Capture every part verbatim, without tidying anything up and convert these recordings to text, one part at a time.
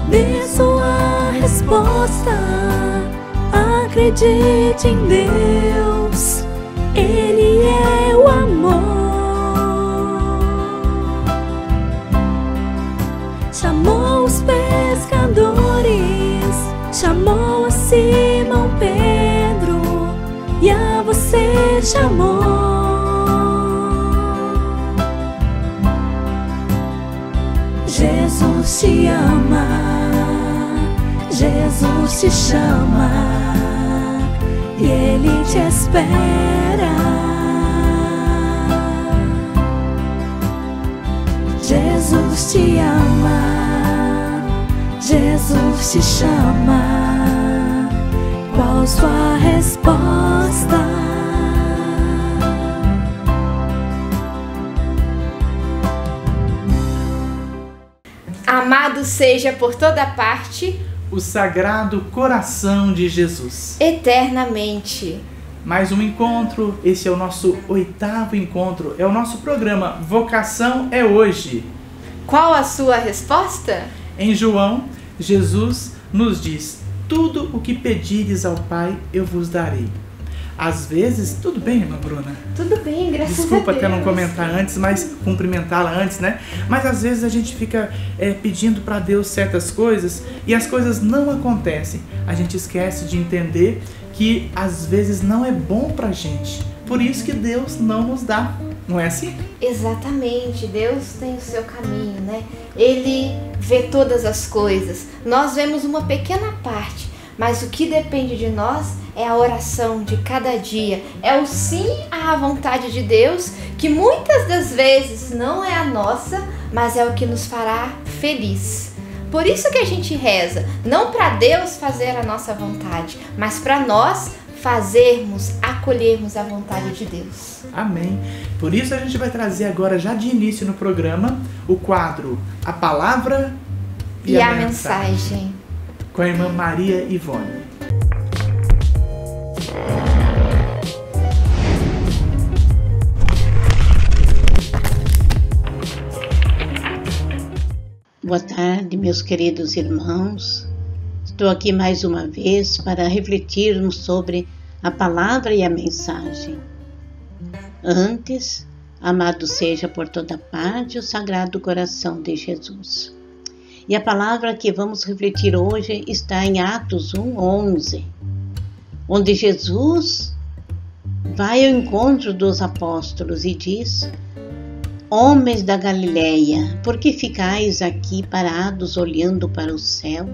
dê sua resposta. Acredite em Deus, Ele é o amor. Chamou os pescadores, chamou a Simão Pedro, e a você chamou. Jesus te ama, Jesus te chama, e Ele te espera. Jesus te ama, Jesus te chama. Qual sua resposta? Amado seja por toda parte o Sagrado Coração de Jesus. Eternamente. Mais um encontro, esse é o nosso oitavo encontro, é o nosso programa Vocação é Hoje. Qual a sua resposta? Em João, Jesus nos diz: tudo o que pedires ao Pai eu vos darei. Às vezes, tudo bem, irmã Bruna? Tudo bem, graças Desculpa a Deus. até não comentar antes, mas cumprimentá-la antes, né? Mas às vezes a gente fica é, pedindo para Deus certas coisas e as coisas não acontecem. A gente esquece de entender que às vezes não é bom pra gente. Por isso que Deus não nos dá. Não é assim? Exatamente, Deus tem o seu caminho, né? Ele vê todas as coisas. Nós vemos uma pequena parte, mas o que depende de nós é a oração de cada dia. É o sim à vontade de Deus, que muitas das vezes não é a nossa, mas é o que nos fará feliz. Por isso que a gente reza, não para Deus fazer a nossa vontade, mas para nós fazermos, acolhermos a vontade de Deus. Amém. Por isso a gente vai trazer agora, já de início no programa, o quadro A Palavra e, e a, a mensagem. mensagem. Com a irmã Maria Ivone. Boa tarde, meus queridos irmãos. Estou aqui mais uma vez para refletirmos sobre a palavra e a mensagem. Antes, amado seja por toda parte o Sagrado Coração de Jesus. E a palavra que vamos refletir hoje está em Atos um, onze, onde Jesus vai ao encontro dos apóstolos e diz: homens da Galileia, por que ficais aqui parados olhando para o céu?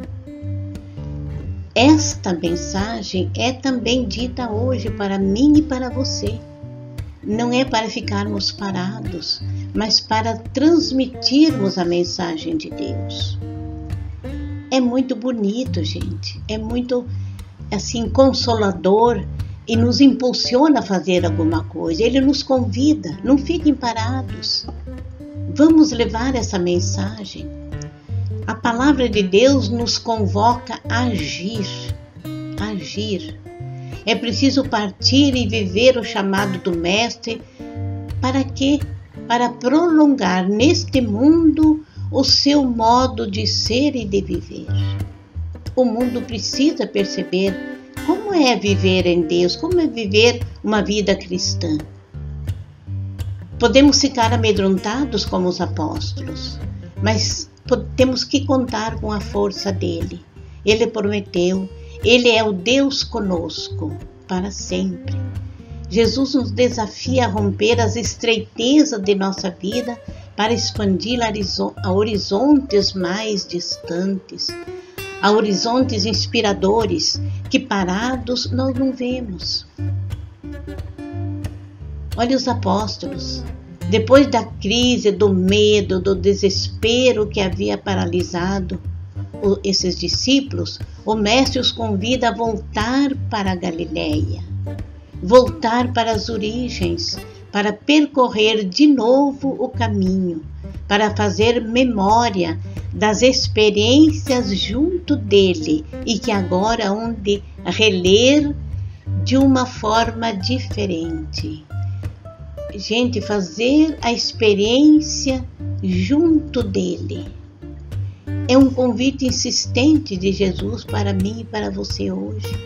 Esta mensagem é também dita hoje para mim e para você. Não é para ficarmos parados, mas para transmitirmos a mensagem de Deus. É muito bonito, gente. É muito, assim, consolador e nos impulsiona a fazer alguma coisa. Ele nos convida, não fiquem parados. Vamos levar essa mensagem. A palavra de Deus nos convoca a agir, agir. É preciso partir e viver o chamado do Mestre. Para quê? Para prolongar neste mundo o seu modo de ser e de viver. O mundo precisa perceber como é viver em Deus, como é viver uma vida cristã. Podemos ficar amedrontados como os apóstolos, mas temos que contar com a força dele. Ele prometeu, ele é o Deus conosco para sempre. Jesus nos desafia a romper as estreitezas de nossa vida para expandir a horizontes mais distantes, a horizontes inspiradores que parados nós não vemos. Olha os apóstolos. Depois da crise, do medo, do desespero que havia paralisado esses discípulos, o Mestre os convida a voltar para a Galileia, voltar para as origens, para percorrer de novo o caminho, para fazer memória das experiências junto dele e que agora hão de reler de uma forma diferente. Gente, fazer a experiência junto dele. É um convite insistente de Jesus para mim e para você hoje.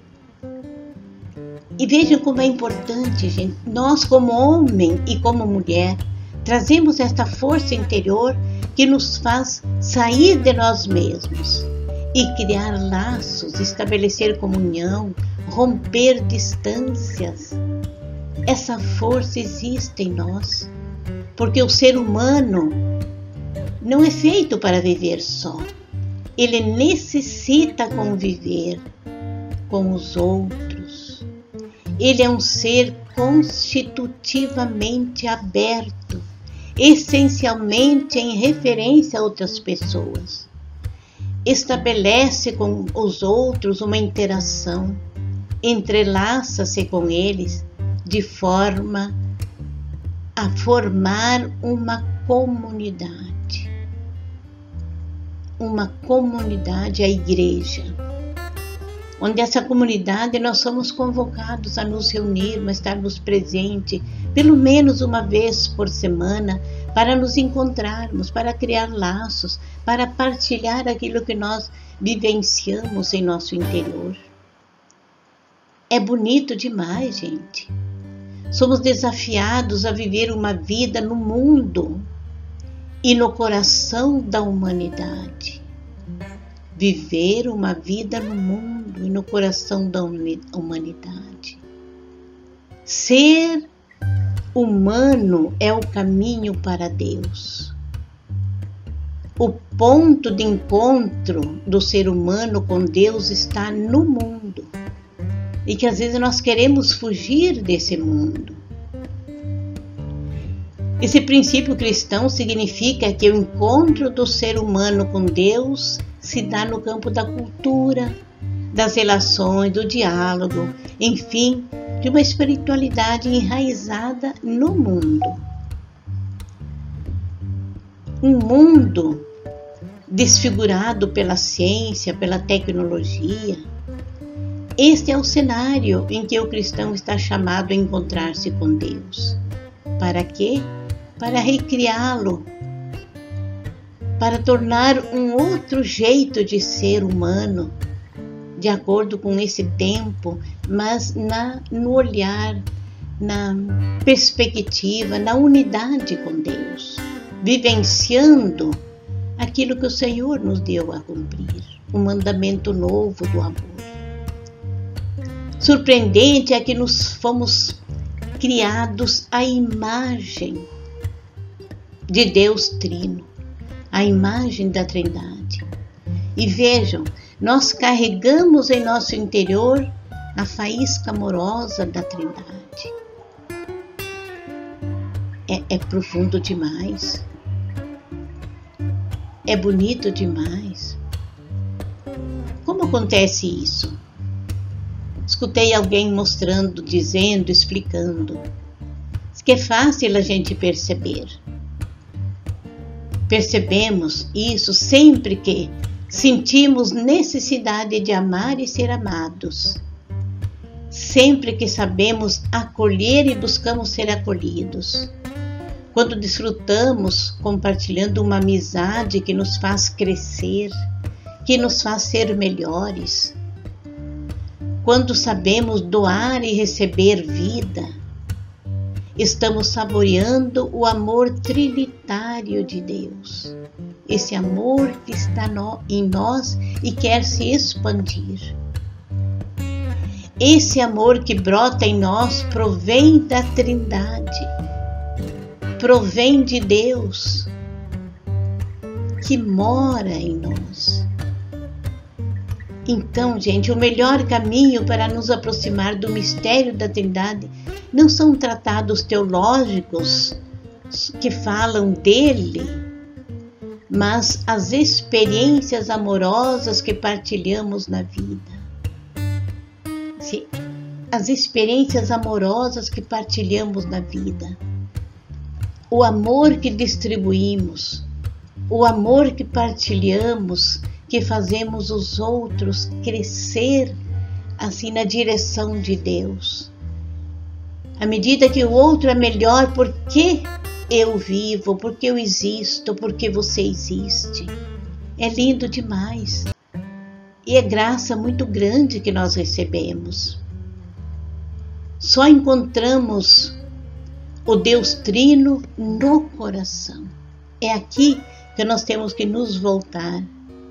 E vejam como é importante, gente, nós como homem e como mulher, trazemos esta força interior que nos faz sair de nós mesmos e criar laços, estabelecer comunhão, romper distâncias. Essa força existe em nós, porque o ser humano não é feito para viver só. Ele necessita conviver com os outros. Ele é um ser constitutivamente aberto, essencialmente em referência a outras pessoas. Estabelece com os outros uma interação, entrelaça-se com eles de forma a formar uma comunidade. Uma comunidade, a igreja, onde essa comunidade nós somos convocados a nos reunirmos, a estarmos presentes, pelo menos uma vez por semana, para nos encontrarmos, para criar laços, para partilhar aquilo que nós vivenciamos em nosso interior. É bonito demais, gente. Somos desafiados a viver uma vida no mundo e no coração da humanidade. Viver uma vida no mundo e no coração da humanidade. Ser humano é o caminho para Deus. O ponto de encontro do ser humano com Deus está no mundo. E que às vezes nós queremos fugir desse mundo. Esse princípio cristão significa que o encontro do ser humano com Deus se dá no campo da cultura, das relações, do diálogo, enfim, de uma espiritualidade enraizada no mundo. Um mundo desfigurado pela ciência, pela tecnologia. Este é o cenário em que o cristão está chamado a encontrar-se com Deus. Para quê? Para recriá-lo, para tornar um outro jeito de ser humano, de acordo com esse tempo, mas na, no olhar, na perspectiva, na unidade com Deus, vivenciando aquilo que o Senhor nos deu a cumprir, o mandamento novo do amor. Surpreendente é que nos fomos criados à imagem de Deus Trino, à imagem da Trindade. E vejam, nós carregamos em nosso interior a faísca amorosa da Trindade. É, é profundo demais. É bonito demais. Como acontece isso? Escutei alguém mostrando, dizendo, explicando. Diz que é fácil a gente perceber. Percebemos isso sempre que sentimos necessidade de amar e ser amados. Sempre que sabemos acolher e buscamos ser acolhidos. Quando desfrutamos compartilhando uma amizade que nos faz crescer, que nos faz ser melhores. Quando sabemos doar e receber vida, estamos saboreando o amor trinitário de Deus. Esse amor que está no, em nós e quer se expandir. Esse amor que brota em nós provém da Trindade, provém de Deus, que mora em nós. Então, gente, o melhor caminho para nos aproximar do mistério da Trindade não são tratados teológicos que falam dele, mas as experiências amorosas que partilhamos na vida. As experiências amorosas que partilhamos na vida. O amor que distribuímos, o amor que partilhamos, que fazemos os outros crescer assim na direção de Deus. À medida que o outro é melhor, porque eu vivo, porque eu existo, porque você existe. É lindo demais. E é graça muito grande que nós recebemos. Só encontramos o Deus Trino no coração. É aqui que nós temos que nos voltar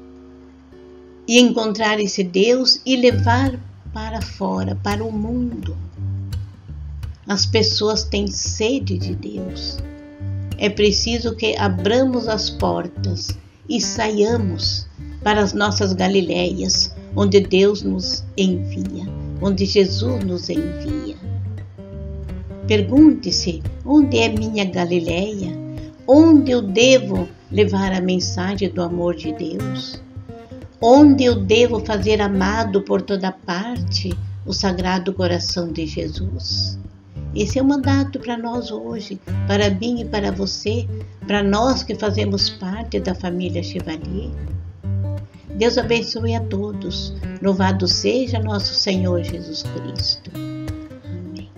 e encontrar esse Deus e levar para fora, para o mundo. As pessoas têm sede de Deus. É preciso que abramos as portas e saiamos para as nossas Galileias, onde Deus nos envia, onde Jesus nos envia. Pergunte-se, onde é minha Galileia? Onde eu devo levar a mensagem do amor de Deus? Onde eu devo fazer amado por toda parte o Sagrado Coração de Jesus? Esse é o mandato para nós hoje, para mim e para você, para nós que fazemos parte da família Chevalier. Deus abençoe a todos. Louvado seja nosso Senhor Jesus Cristo. Amém.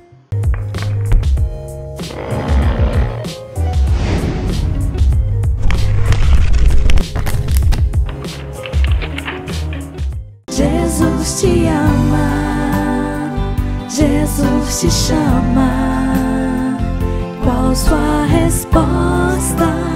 Jesus te ama, Jesus te chama. Qual sua resposta?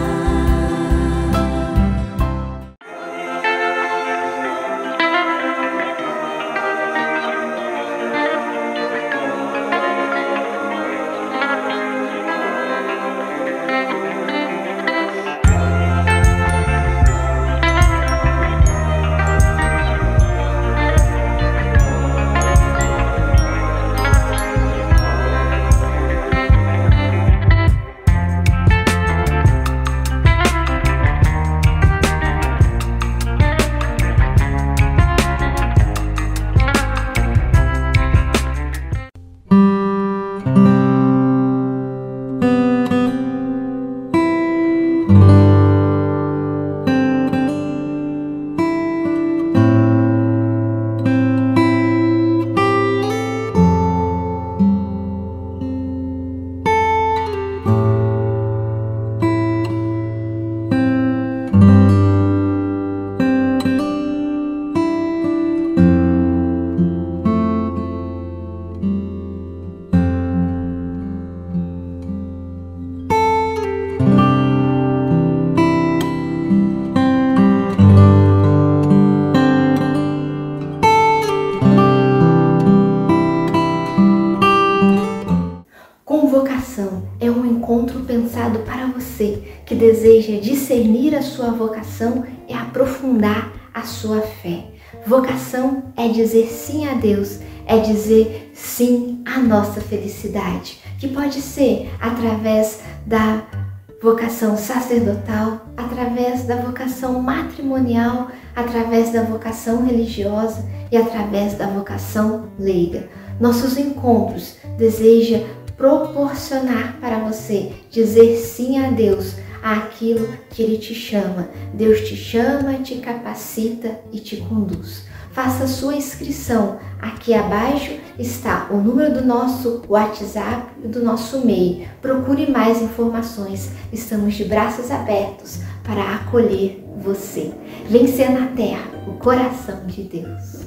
Convocação é um encontro pensado para você que deseja discernir a sua vocação e aprofundar a sua fé. Vocação é dizer sim a Deus, é dizer sim à nossa felicidade, que pode ser através da vocação sacerdotal, através da vocação matrimonial, através da vocação religiosa e através da vocação leiga. Nossos encontros desejam proporcionar para você dizer sim a Deus, àquilo que Ele te chama. Deus te chama, te capacita e te conduz. Faça sua inscrição. Aqui abaixo está o número do nosso WhatsApp e do nosso e-mail. Procure mais informações. Estamos de braços abertos para acolher você. Vencer na terra o coração de Deus.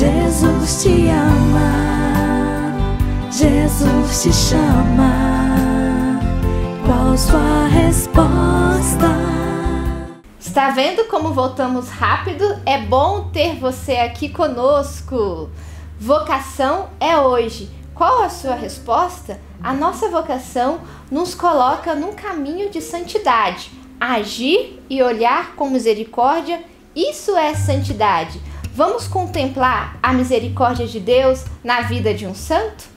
Jesus te ama, Jesus te chama. Qual sua resposta? Está vendo como voltamos rápido? É bom ter você aqui conosco. Vocação é hoje. Qual a sua resposta? A nossa vocação nos coloca num caminho de santidade. Agir e olhar com misericórdia, isso é santidade. Vamos contemplar a misericórdia de Deus na vida de um santo?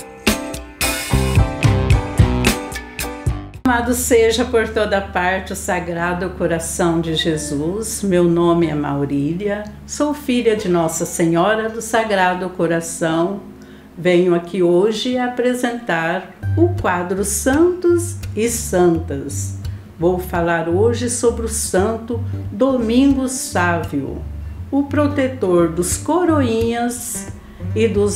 Amado seja por toda parte o Sagrado Coração de Jesus. Meu nome é Maurília, sou filha de Nossa Senhora do Sagrado Coração. Venho aqui hoje apresentar o quadro Santos e Santas. Vou falar hoje sobre o santo Domingos Sávio, o protetor dos coroinhas e dos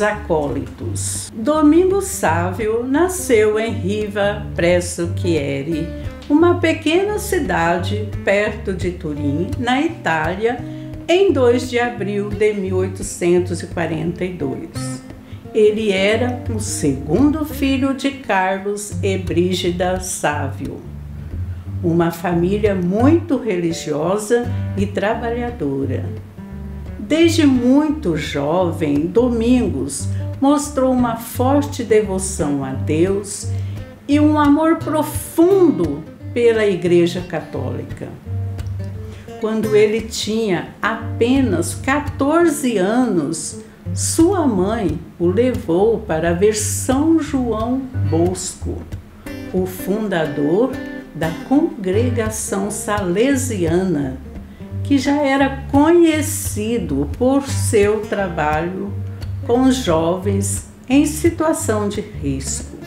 acólitos. Domingos Sávio nasceu em Riva Presso Chieri, uma pequena cidade perto de Turim, na Itália, em dois de abril de mil oitocentos e quarenta e dois. Ele era o segundo filho de Carlos e Brígida Sávio, uma família muito religiosa e trabalhadora. Desde muito jovem, Domingos mostrou uma forte devoção a Deus e um amor profundo pela Igreja Católica. Quando ele tinha apenas quatorze anos, sua mãe o levou para ver São João Bosco, o fundador da congregação salesiana, que já era conhecido por seu trabalho com jovens em situação de risco.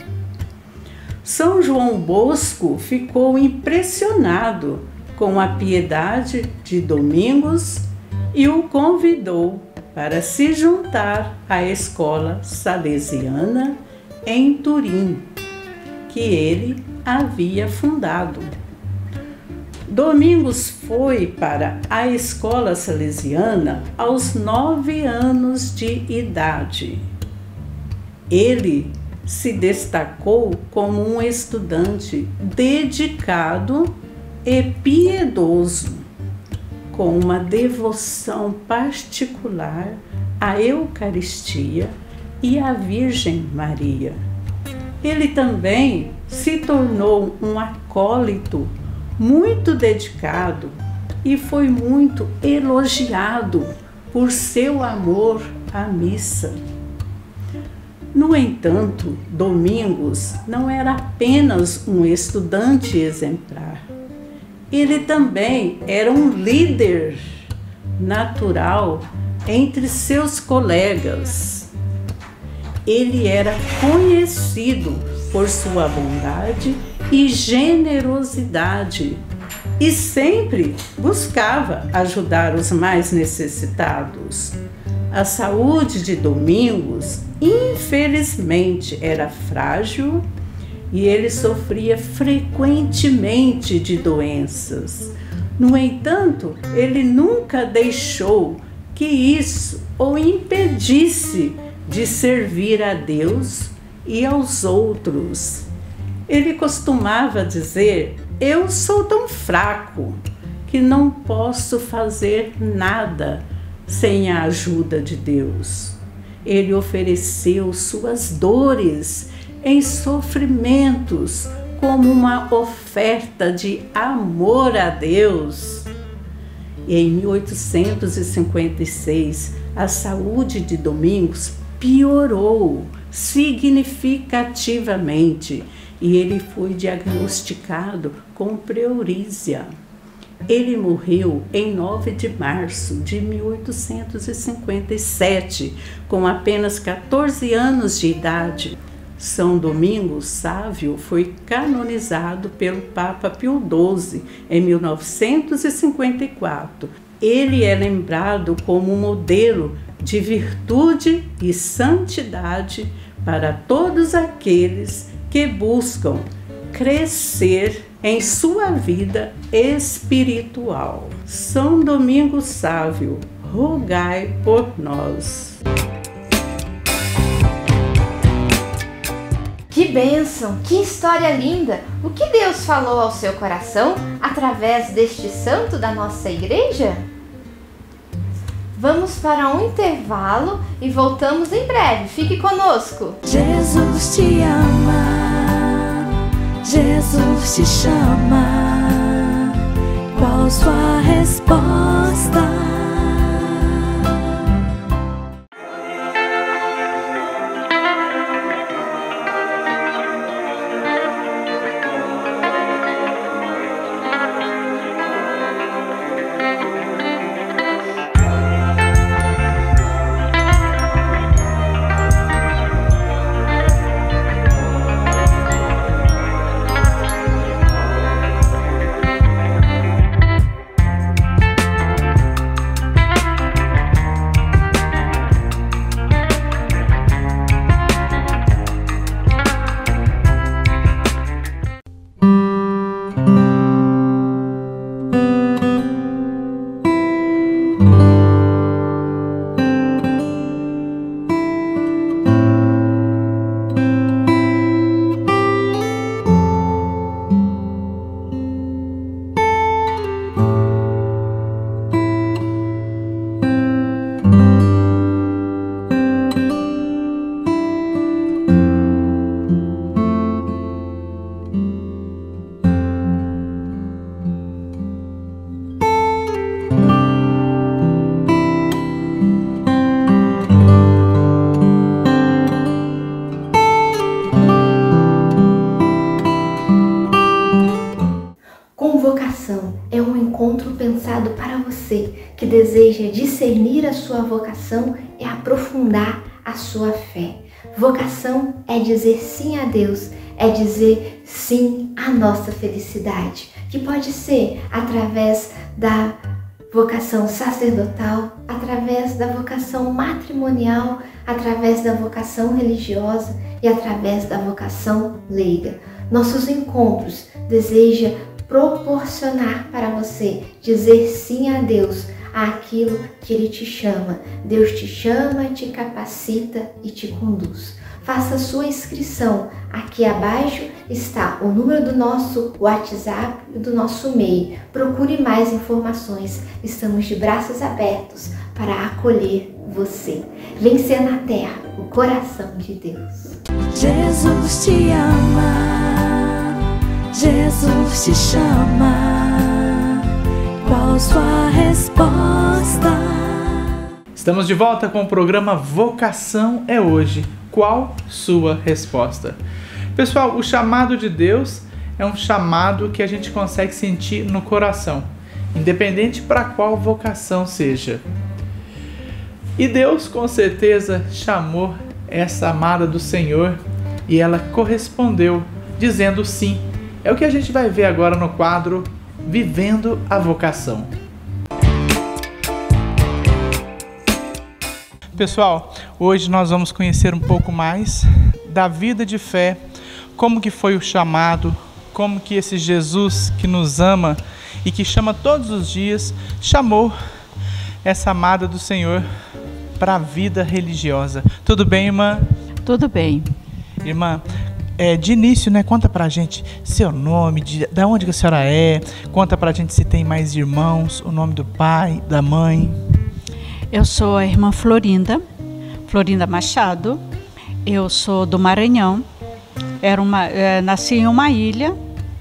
São João Bosco ficou impressionado com a piedade de Domingos e o convidou para se juntar à escola salesiana em Turim, que ele havia fundado. Domingos foi para a escola salesiana aos nove anos de idade. Ele se destacou como um estudante dedicado e piedoso, com uma devoção particular à Eucaristia e à Virgem Maria. Ele também se tornou um acólito muito dedicado e foi muito elogiado por seu amor à missa. No entanto, Domingos não era apenas um estudante exemplar. Ele também era um líder natural entre seus colegas. Ele era conhecido por sua bondade e generosidade e sempre buscava ajudar os mais necessitados. A saúde de Domingos, infelizmente, era frágil e ele sofria frequentemente de doenças. No entanto, ele nunca deixou que isso o impedisse de servir a Deus e aos outros. Ele costumava dizer: eu sou tão fraco que não posso fazer nada sem a ajuda de Deus. Ele ofereceu suas dores em sofrimentos como uma oferta de amor a Deus. E em mil oitocentos e cinquenta e seis, a saúde de Domingos piorou significativamente e ele foi diagnosticado com pleurísia. Ele morreu em nove de março de mil oitocentos e cinquenta e sete, com apenas quatorze anos de idade. São Domingos Sávio foi canonizado pelo Papa Pio doze em mil novecentos e cinquenta e quatro. Ele é lembrado como um modelo de virtude e santidade para todos aqueles que buscam crescer em sua vida espiritual. São Domingos Sávio, rogai por nós. Que bênção, que história linda! O que Deus falou ao seu coração através deste santo da nossa igreja? Vamos para um intervalo e voltamos em breve. Fique conosco! Jesus te ama, Jesus te chama. Qual sua resposta? Convocação é um encontro pensado para você que deseja discernir a sua vocação e aprofundar a sua fé. Vocação é dizer sim a Deus, é dizer sim à nossa felicidade, que pode ser através da vocação sacerdotal, através da vocação matrimonial, através da vocação religiosa e através da vocação leiga. Nossos encontros desejam proporcionar para você dizer sim a Deus, àquilo que Ele te chama. Deus te chama, te capacita e te conduz. Faça sua inscrição. Aqui abaixo está o número do nosso WhatsApp e do nosso e-mail. Procure mais informações. Estamos de braços abertos para acolher você. Vencer na terra o coração de Deus. Jesus te ama, Jesus te chama. Qual sua resposta? Estamos de volta com o programa Vocação é Hoje. Qual sua resposta? Pessoal, o chamado de Deus é um chamado que a gente consegue sentir no coração, independente para qual vocação seja. E Deus com certeza chamou essa amada do Senhor e ela correspondeu, dizendo sim. É o que a gente vai ver agora no quadro Vivendo a Vocação. Pessoal, hoje nós vamos conhecer um pouco mais da vida de fé, como que foi o chamado, como que esse Jesus que nos ama e que chama todos os dias, chamou essa amada do Senhor para a vida religiosa. Tudo bem, irmã? Tudo bem. Irmã, é, de início, né, conta pra gente seu nome, de, de onde que a senhora é, conta pra gente se tem mais irmãos, o nome do pai, da mãe. Eu sou a irmã Florinda, Florinda Machado. Eu sou do Maranhão. Era uma, é, nasci em uma ilha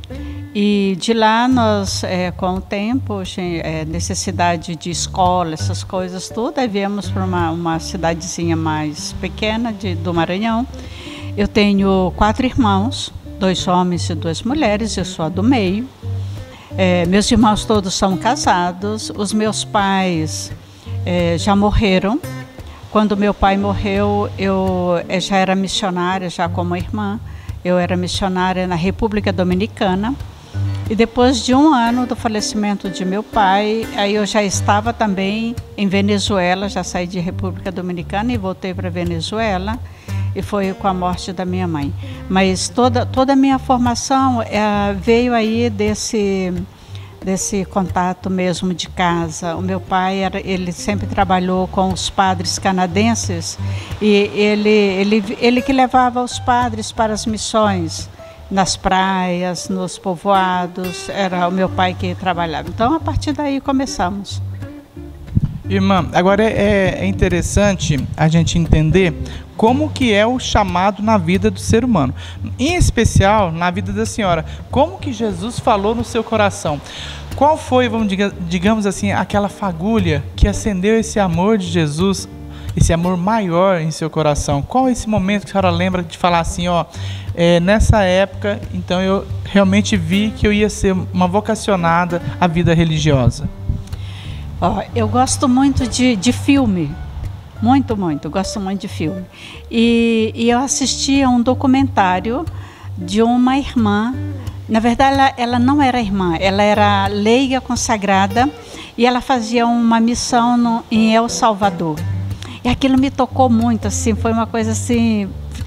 e de lá nós, é, com o tempo, é, necessidade de escola, essas coisas tudo, aí viemos para uma, uma cidadezinha mais pequena de, do Maranhão. Eu tenho quatro irmãos, dois homens e duas mulheres, eu sou a do meio. É, meus irmãos todos são casados, os meus pais É, já morreram. Quando meu pai morreu, eu é, já era missionária, já como irmã. Eu era missionária na República Dominicana. E depois de um ano do falecimento de meu pai, aí eu já estava também em Venezuela, já saí de República Dominicana e voltei para Venezuela. E foi com a morte da minha mãe. Mas toda, toda a minha formação é, veio aí desse... desse contato mesmo de casa. O meu pai, era, ele sempre trabalhou com os padres canadenses e ele, ele, ele que levava os padres para as missões, nas praias, nos povoados, era o meu pai que trabalhava. Então, a partir daí começamos. Irmã, agora é, é interessante a gente entender como que é o chamado na vida do ser humano, em especial na vida da senhora. Como que Jesus falou no seu coração? Qual foi, vamos diga, digamos assim, aquela fagulha que acendeu esse amor de Jesus, esse amor maior em seu coração? Qual é esse momento que a senhora lembra de falar assim, ó, é, nessa época, então eu realmente vi que eu ia ser uma vocacionada à vida religiosa? Ó, eu gosto muito de, de filme. Muito, muito, gosto muito de filme. E, e eu assisti a um documentário de uma irmã. Na verdade, ela, ela não era irmã, ela era leiga consagrada e ela fazia uma missão no, em El Salvador. E aquilo me tocou muito, assim, foi uma coisa assim,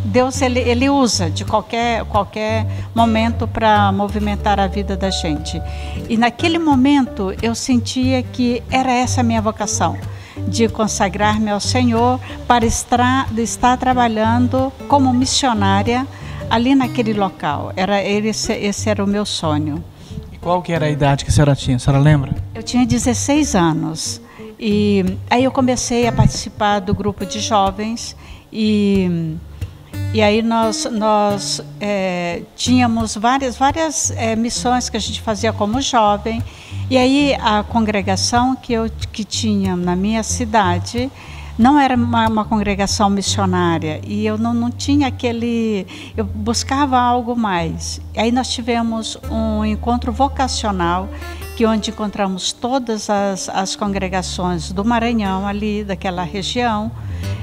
Deus ele, ele usa de qualquer, qualquer momento para movimentar a vida da gente. E naquele momento eu sentia que era essa a minha vocação, de consagrar-me ao Senhor para estar, de estar trabalhando como missionária ali naquele local. Era, esse, esse era o meu sonho. E qual que era a idade que a senhora tinha? A senhora lembra? Eu tinha dezesseis anos. E aí eu comecei a participar do grupo de jovens e... E aí nós, nós é, tínhamos várias, várias é, missões que a gente fazia como jovem. E aí a congregação que eu que tinha na minha cidade não era uma, uma congregação missionária. E eu não, não tinha aquele... Eu buscava algo mais. E aí nós tivemos um encontro vocacional, que onde encontramos todas as, as congregações do Maranhão, ali daquela região.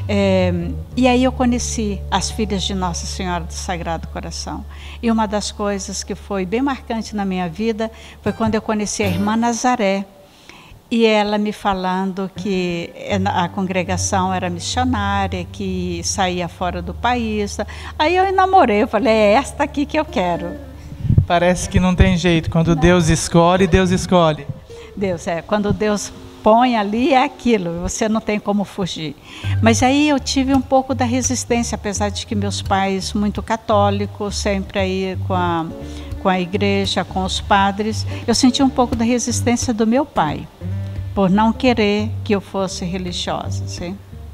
É, e aí eu conheci as filhas de Nossa Senhora do Sagrado Coração. E uma das coisas que foi bem marcante na minha vida foi quando eu conheci a irmã Nazaré. E ela me falando que a congregação era missionária, que saía fora do país. Aí eu enamorei, eu falei, é esta aqui que eu quero. Parece que não tem jeito, quando não. Deus escolhe, Deus escolhe. Deus, é, quando Deus põe ali é aquilo, você não tem como fugir. Mas aí eu tive um pouco da resistência, apesar de que meus pais, muito católicos, sempre aí com a, com a igreja, com os padres, eu senti um pouco da resistência do meu pai, por não querer que eu fosse religiosa, sim?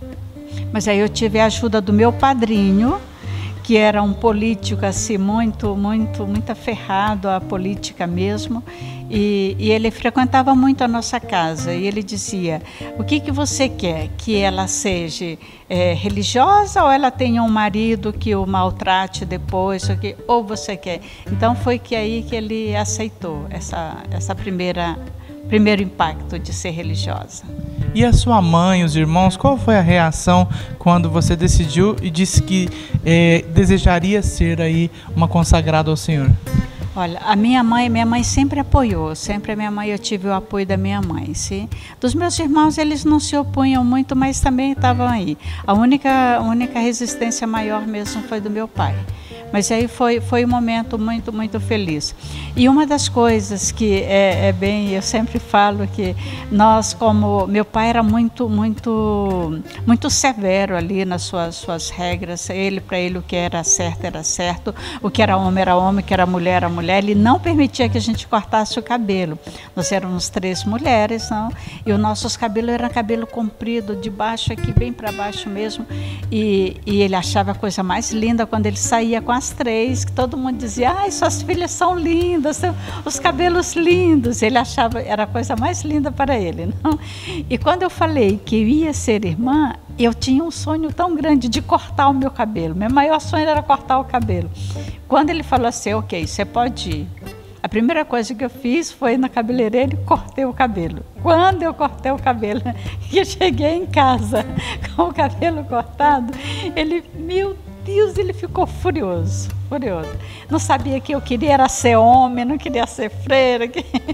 Mas aí eu tive a ajuda do meu padrinho, que era um político assim, muito, muito, muito aferrado à política mesmo, e, e ele frequentava muito a nossa casa, e ele dizia, o que que você quer? Que ela seja é, religiosa ou ela tenha um marido que o maltrate depois, ou, que, ou você quer? Então foi que aí que ele aceitou essa, essa primeira, primeiro impacto de ser religiosa. E a sua mãe, os irmãos, qual foi a reação quando você decidiu e disse que eh, desejaria ser aí uma consagrada ao Senhor? Olha, a minha mãe, minha mãe sempre apoiou, sempre a minha mãe, eu tive o apoio da minha mãe, sim? Dos meus irmãos, eles não se opunham muito, mas também estavam aí. A única, a única resistência maior mesmo foi do meu pai. Mas aí foi, foi um momento muito, muito feliz. E uma das coisas que é, é bem, eu sempre falo que nós, como meu pai era muito, muito, muito severo ali nas suas, suas regras. Ele, para ele, o que era certo era certo, o que era homem era homem, o que era mulher era mulher. Ele não permitia que a gente cortasse o cabelo. Nós éramos três mulheres, não? E os nossos cabelos eram cabelo comprido, de baixo aqui, bem para baixo mesmo. E, e ele achava a coisa mais linda quando ele saía com as três, que todo mundo dizia, ai, suas filhas são lindas, os cabelos lindos. Ele achava, era a coisa mais linda para ele, não? E quando eu falei que eu ia ser irmã, eu tinha um sonho tão grande de cortar o meu cabelo. Meu maior sonho era cortar o cabelo. Quando ele falou assim, ok, você pode ir. A primeira coisa que eu fiz foi na cabeleireira e cortei o cabelo. Quando eu cortei o cabelo, que eu cheguei em casa com o cabelo cortado, ele, meu Deus, ele ficou furioso, furioso. Não sabia que eu queria era ser homem, não queria ser freira.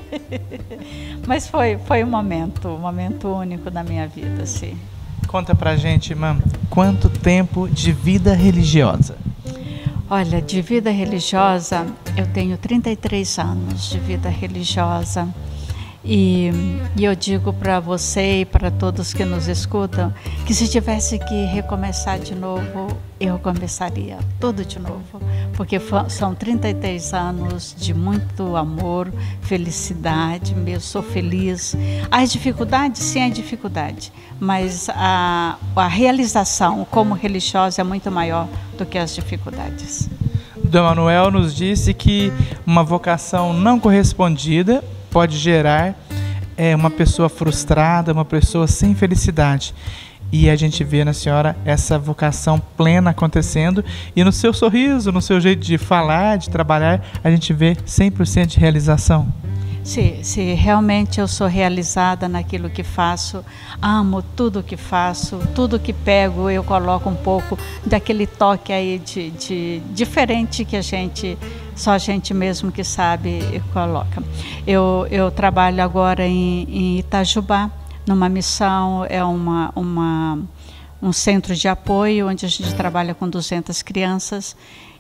Mas foi, foi um momento, um momento único na minha vida, sim. Conta pra gente, irmã, quanto tempo de vida religiosa? Olha, de vida religiosa, eu tenho trinta e três anos de vida religiosa. E, e eu digo para você e para todos que nos escutam que se tivesse que recomeçar de novo, eu começaria tudo de novo, porque são trinta e três anos de muito amor, felicidade, eu sou feliz. As dificuldades, sim, há dificuldade, mas a, a realização como religiosa é muito maior do que as dificuldades. Dom Manuel nos disse que uma vocação não correspondida pode gerar é, uma pessoa frustrada, uma pessoa sem felicidade. E a gente vê na senhora essa vocação plena acontecendo, e no seu sorriso, no seu jeito de falar, de trabalhar, a gente vê cem por cento de realização. Se, se realmente eu sou realizada naquilo que faço, amo tudo que faço, tudo que pego eu coloco um pouco daquele toque aí de, de diferente que a gente, só a gente mesmo que sabe e coloca. Eu, eu trabalho agora em, em Itajubá, numa missão, é uma, uma, um centro de apoio onde a gente trabalha com duzentas crianças.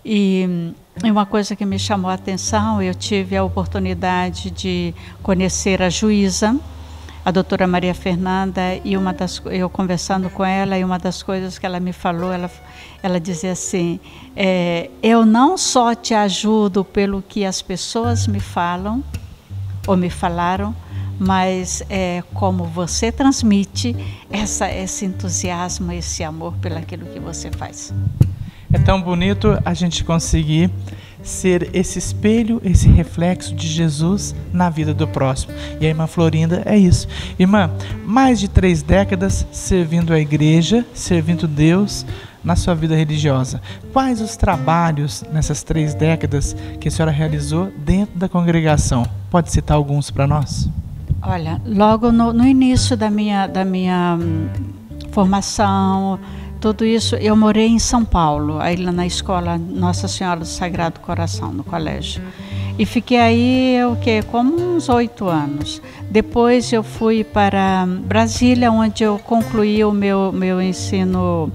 E, e uma coisa que me chamou a atenção, eu tive a oportunidade de conhecer a juíza, a doutora Maria Fernanda, e uma das, eu conversando com ela, e uma das coisas que ela me falou, ela, ela dizia assim, é, eu não só te ajudo pelo que as pessoas me falam, ou me falaram, mas é, como você transmite essa, esse entusiasmo, esse amor pelaquilo que você faz. É tão bonito a gente conseguir ser esse espelho, esse reflexo de Jesus na vida do próximo. E a irmã Florinda é isso. Irmã, mais de três décadas servindo a igreja, servindo Deus na sua vida religiosa. Quais os trabalhos nessas três décadas que a senhora realizou dentro da congregação? Pode citar alguns para nós? Olha, logo no, no início da minha, da minha hum, formação, tudo isso, eu morei em São Paulo, aí lá na escola Nossa Senhora do Sagrado Coração, no colégio. E fiquei aí, o quê? Como uns oito anos. Depois eu fui para Brasília, onde eu concluí o meu, meu ensino,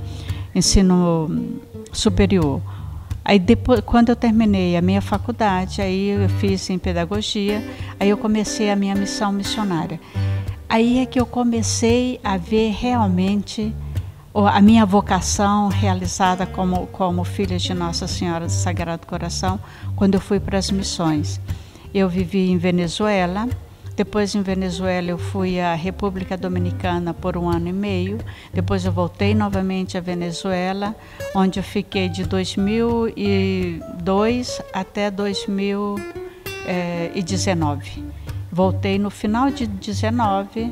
ensino superior. Aí depois, quando eu terminei a minha faculdade, aí eu fiz em pedagogia, aí eu comecei a minha missão missionária. Aí é que eu comecei a ver realmente a minha vocação realizada como, como filha de Nossa Senhora do Sagrado Coração, quando eu fui para as missões. Eu vivi em Venezuela, depois em Venezuela eu fui à República Dominicana por um ano e meio, depois eu voltei novamente à Venezuela, onde eu fiquei de dois mil e dois até dois mil e dezenove. Voltei no final de dezenove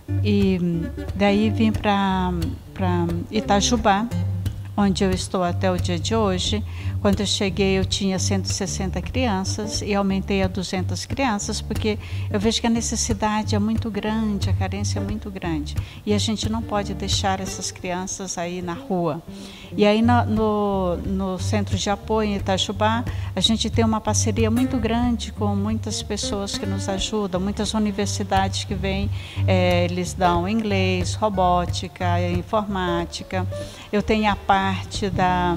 e daí vim para para Itajubá, onde eu estou até o dia de hoje. Quando eu cheguei eu tinha cento e sessenta crianças e aumentei a duzentas crianças, porque eu vejo que a necessidade é muito grande, a carência é muito grande. E a gente não pode deixar essas crianças aí na rua. E aí no, no, no Centro de Apoio em Itajubá, a gente tem uma parceria muito grande com muitas pessoas que nos ajudam, muitas universidades que vêm, é, eles dão inglês, robótica, informática. Eu tenho a parte da,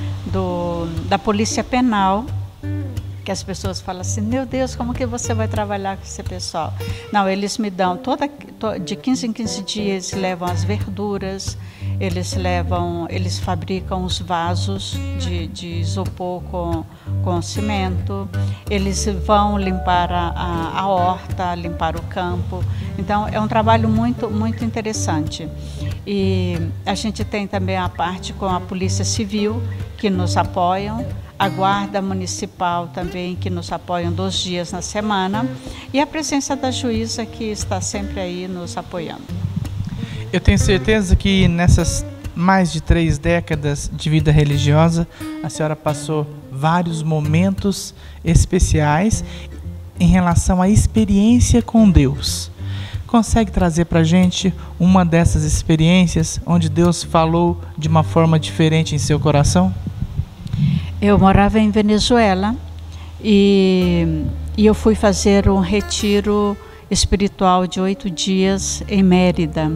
do, da polícia penal, que as pessoas falam assim, meu Deus, como que você vai trabalhar com esse pessoal? Não, eles me dão, toda, de quinze em quinze dias, eles levam as verduras, eles levam, eles fabricam os vasos de, de isopor com, com cimento, eles vão limpar a, a, a horta, limpar o campo. Então, é um trabalho muito, muito interessante. E a gente tem também a parte com a Polícia Civil, que nos apoiam, a Guarda Municipal também, que nos apoiam dois dias na semana, e a presença da juíza, que está sempre aí nos apoiando. Eu tenho certeza que nessas mais de três décadas de vida religiosa, a senhora passou vários momentos especiais em relação à experiência com Deus. Consegue trazer para a gente uma dessas experiências onde Deus falou de uma forma diferente em seu coração? Eu morava em Venezuela e, e eu fui fazer um retiro espiritual de oito dias em Mérida.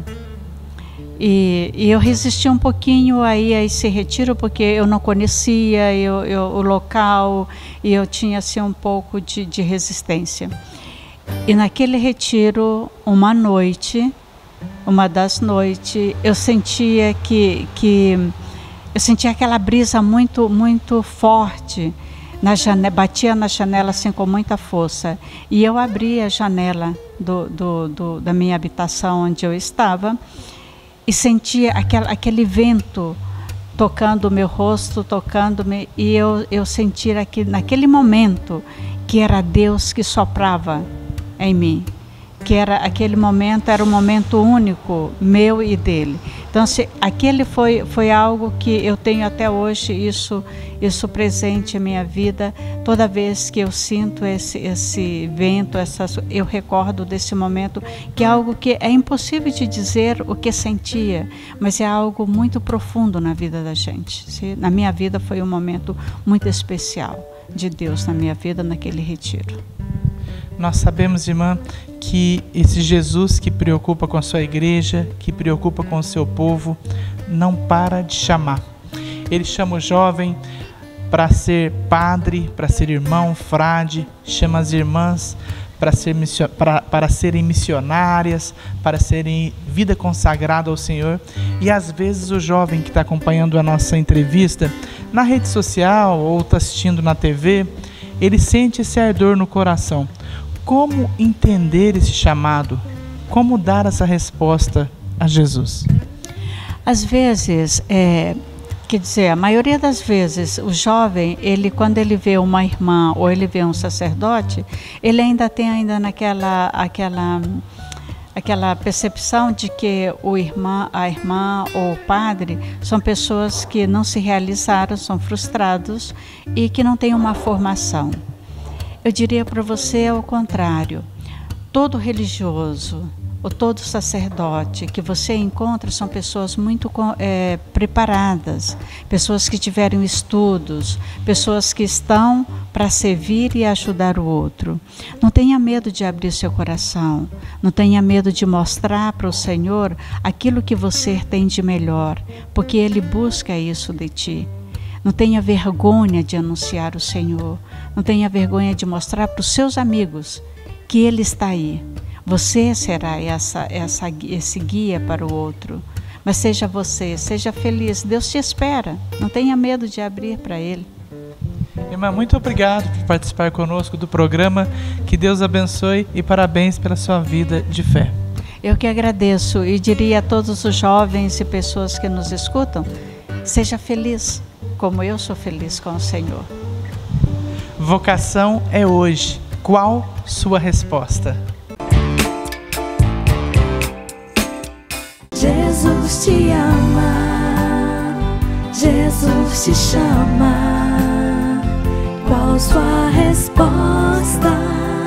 E, e eu resisti um pouquinho aí a esse retiro, porque eu não conhecia eu, eu, o local e eu tinha assim, um pouco de, de resistência. E naquele retiro, uma noite, uma das noites, eu sentia que, que eu sentia aquela brisa muito, muito forte, na janela, batia na janela assim com muita força. E eu abri a janela do, do, do, da minha habitação onde eu estava e sentia aquela, aquele vento tocando o meu rosto, tocando-me, e eu, eu sentia que naquele momento que era Deus que soprava em mim, que era aquele momento, era um momento único, meu e dele. Então, se, aquele foi, foi algo que eu tenho até hoje, isso, isso presente em minha vida. Toda vez que eu sinto esse, esse vento, essas, eu recordo desse momento, que é algo que é impossível de dizer o que sentia, mas é algo muito profundo na vida da gente. Se, na minha vida foi um momento muito especial de Deus na minha vida, naquele retiro. Nós sabemos, irmã, que esse Jesus que preocupa com a sua igreja, que preocupa com o seu povo, não para de chamar. Ele chama o jovem para ser padre, para ser irmão, frade, chama as irmãs para ser, para, para serem missionárias, para serem vida consagrada ao Senhor. E às vezes o jovem que está acompanhando a nossa entrevista na rede social ou está assistindo na T V, ele sente esse ardor no coração. Como entender esse chamado? Como dar essa resposta a Jesus? Às vezes, é, quer dizer, a maioria das vezes, o jovem, ele, quando ele vê uma irmã ou ele vê um sacerdote, ele ainda tem ainda naquela aquela, aquela percepção de que o irmã, a irmã ou o padre são pessoas que não se realizaram, são frustrados e que não têm uma formação. Eu diria para você ao contrário. Todo religioso ou todo sacerdote que você encontra são pessoas muito é, preparadas, pessoas que tiveram estudos, pessoas que estão para servir e ajudar o outro. Não tenha medo de abrir seu coração, não tenha medo de mostrar para o Senhor aquilo que você tem de melhor, porque Ele busca isso de ti. Não tenha vergonha de anunciar o Senhor, não tenha vergonha de mostrar para os seus amigos que Ele está aí. Você será essa, essa, esse guia para o outro. Mas seja você, seja feliz. Deus te espera. Não tenha medo de abrir para Ele. Irmã, muito obrigado por participar conosco do programa. Que Deus abençoe e parabéns pela sua vida de fé. Eu que agradeço e diria a todos os jovens e pessoas que nos escutam, seja feliz, como eu sou feliz com o Senhor. Vocação é hoje. Qual sua resposta? Jesus te ama, Jesus te chama. Qual sua resposta?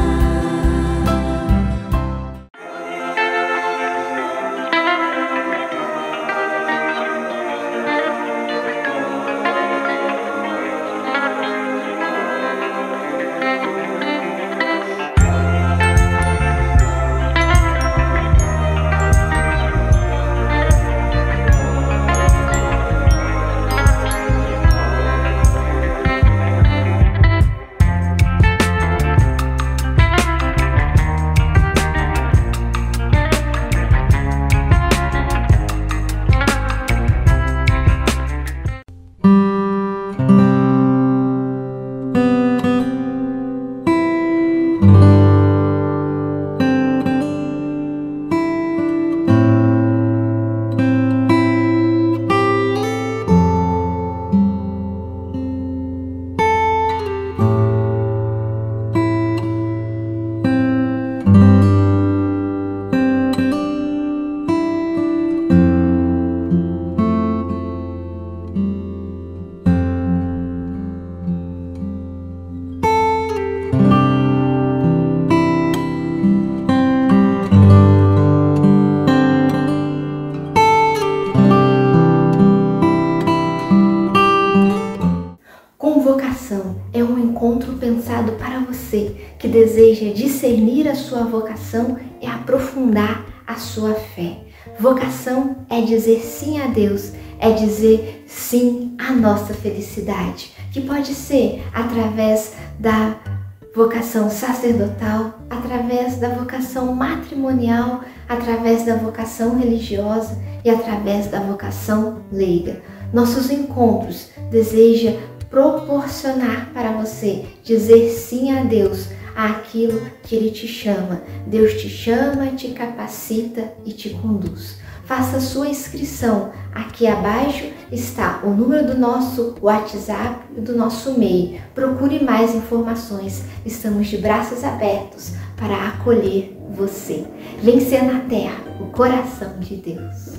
É um encontro pensado para você que deseja discernir a sua vocação e aprofundar a sua fé. Vocação é dizer sim a Deus, é dizer sim à nossa felicidade, que pode ser através da vocação sacerdotal, através da vocação matrimonial, através da vocação religiosa e através da vocação leiga. Nossos encontros desejam proporcionar para você dizer sim a Deus, àquilo que Ele te chama. Deus te chama, te capacita e te conduz. Faça sua inscrição. Aqui abaixo está o número do nosso WhatsApp e do nosso e-mail. Procure mais informações. Estamos de braços abertos para acolher você. Vem ser na terra o coração de Deus.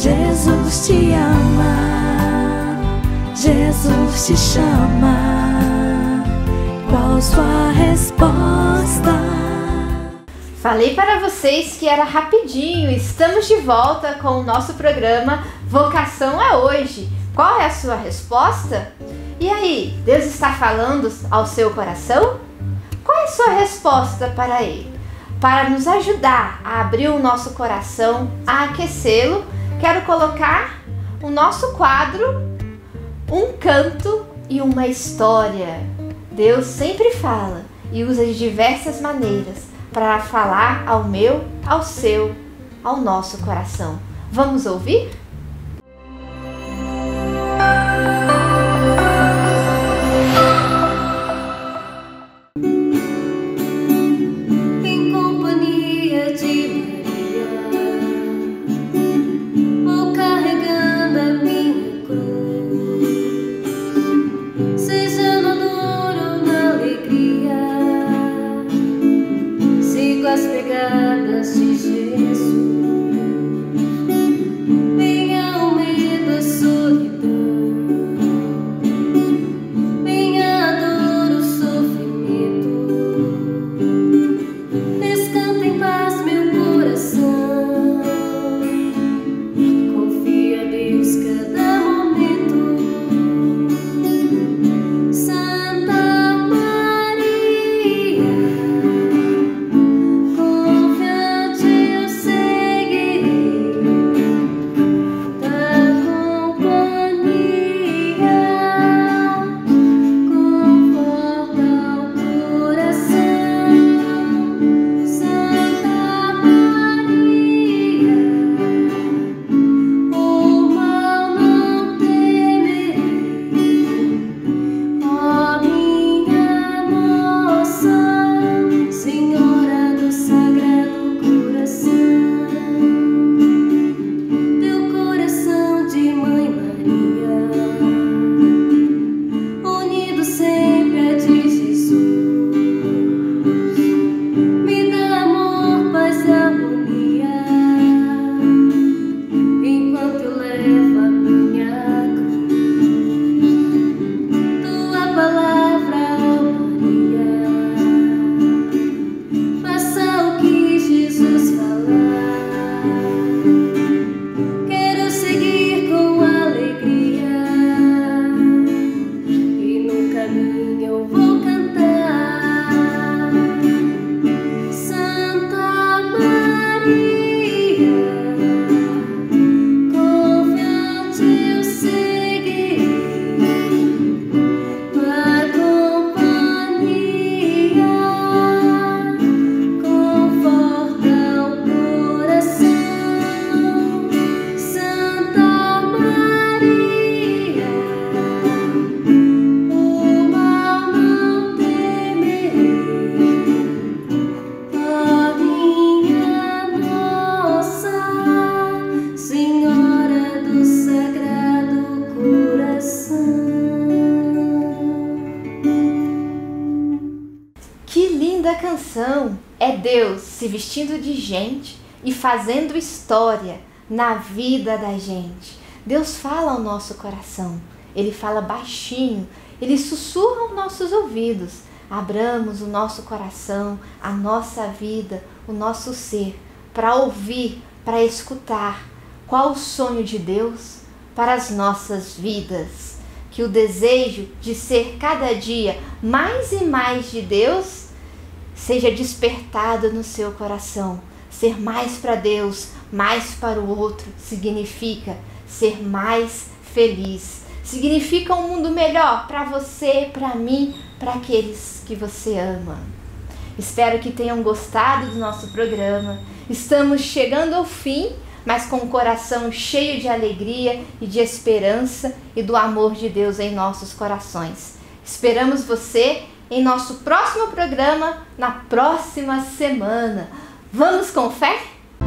Jesus te ama, Jesus te chama. Qual sua resposta? Falei para vocês que era rapidinho. Estamos de volta com o nosso programa Vocação é Hoje. Qual é a sua resposta? E aí, Deus está falando ao seu coração? Qual é a sua resposta para Ele? Para nos ajudar a abrir o nosso coração, a aquecê-lo, quero colocar o nosso quadro Um Canto e uma História. Deus sempre fala e usa de diversas maneiras para falar ao meu, ao seu, ao nosso coração. Vamos ouvir? Canção é Deus se vestindo de gente e fazendo história na vida da gente. Deus fala ao nosso coração, Ele fala baixinho, Ele sussurra aos nossos ouvidos. Abramos o nosso coração, a nossa vida, o nosso ser, para ouvir, para escutar qual o sonho de Deus para as nossas vidas. Que o desejo de ser cada dia mais e mais de Deus seja despertado no seu coração. Ser mais para Deus, mais para o outro, significa ser mais feliz. Significa um mundo melhor para você, para mim, para aqueles que você ama. Espero que tenham gostado do nosso programa. Estamos chegando ao fim, mas com o coração cheio de alegria e de esperança e do amor de Deus em nossos corações. Esperamos você em nosso próximo programa, na próxima semana. Vamos com fé?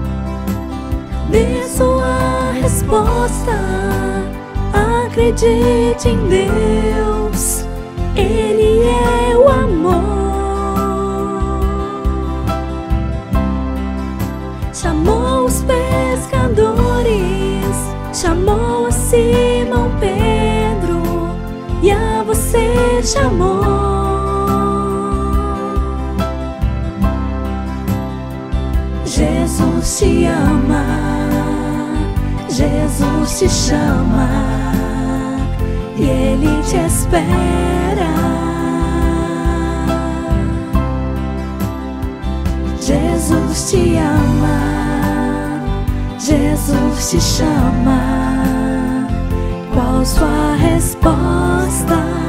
Dê sua resposta, acredite em Deus, Ele é o amor. Chamou os pescadores, chamou a Simão Pedro e a você chamou. Jesus te ama, Jesus te chama e Ele te espera. Jesus te ama, Jesus te chama sua resposta.